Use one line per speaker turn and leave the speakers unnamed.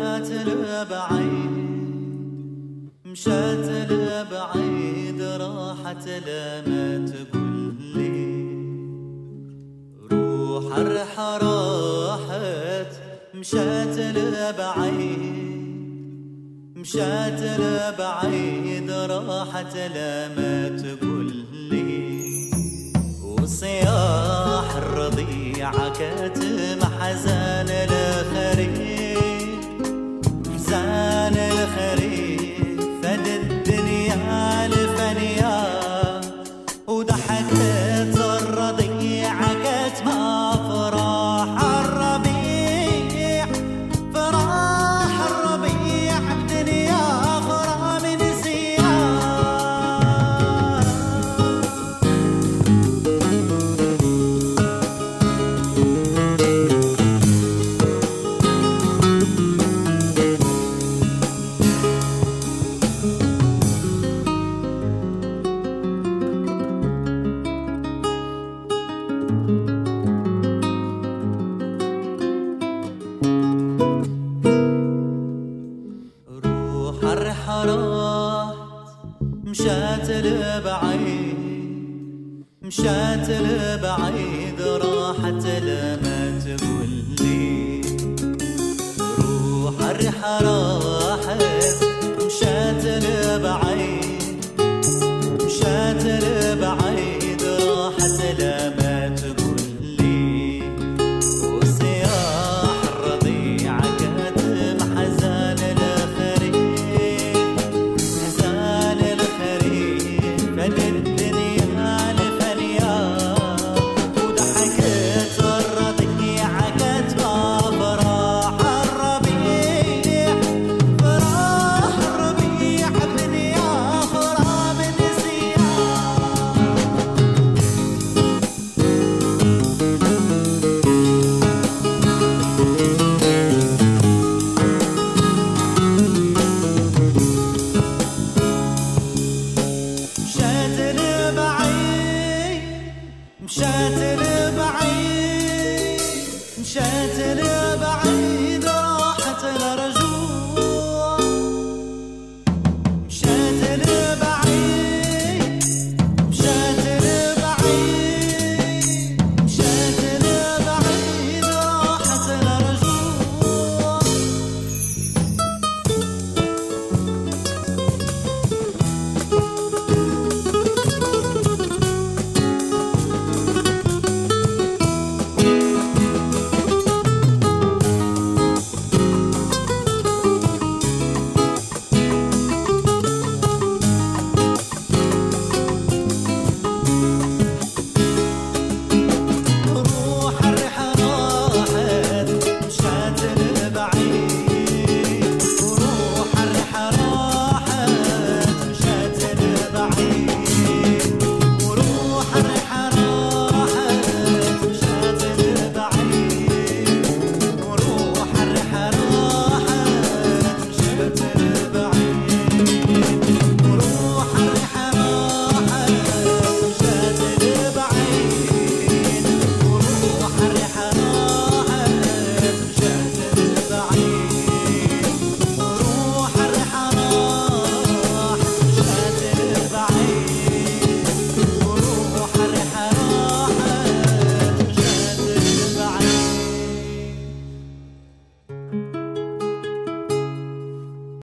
مشات لبعيد مشات لبعيد راحت لما تقولي روح الرحى راحت مشات لبعيد مشات لبعيد راحت لما تقولي وصياح الرضيع كاتم حزان الخريف حزان الخريف فد الدنيا الفنيا وضحكت الرضيع كاتم فرح الربيع فرح الربيع الدنيا فرح من مشات لبعيد مشات لبعيد راحت لما تقولي روح الرحى